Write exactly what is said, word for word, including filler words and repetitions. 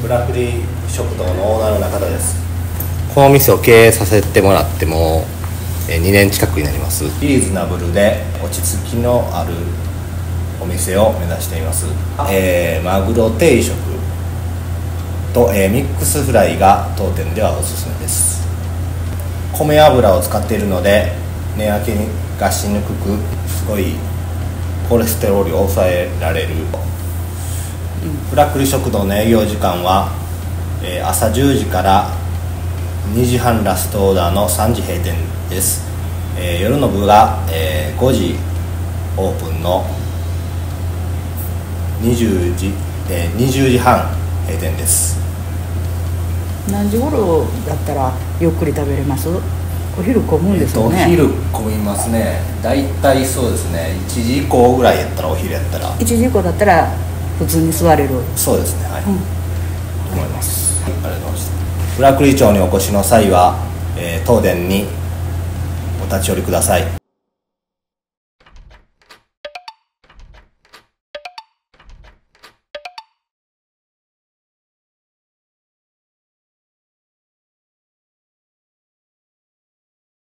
ラクリ食堂のオーナーの中田です。 この店を経営させてもらってもにねん近くになります。 リーズナブルで落ち着きのあるお店を目指しています。えー、マグロ定食と、えー、ミックスフライが当店ではおすすめです。米油を使っているので値上げがしにくく、すごいコレステロールを抑えられる。ブラックリ食堂の営業時間は、えー、朝じゅうじからにじはんラストオーダーのさんじ閉店です。えー、夜の部が、えー、ごじオープンのにじゅうじ、えー、にじゅうじはん閉店です。 何時頃だったらゆっくり食べれます？お昼混むんですよね。 えー、お昼混みますね。だいたいそうですね、いちじ以降ぐらいやったら、お昼やったらいちじ以降だったら普通に座れる。 そうですね、はい、うん、思います、はい、ありがとうございました。ブラックリ町にお越しの際は、えー、東電にお立ち寄りください。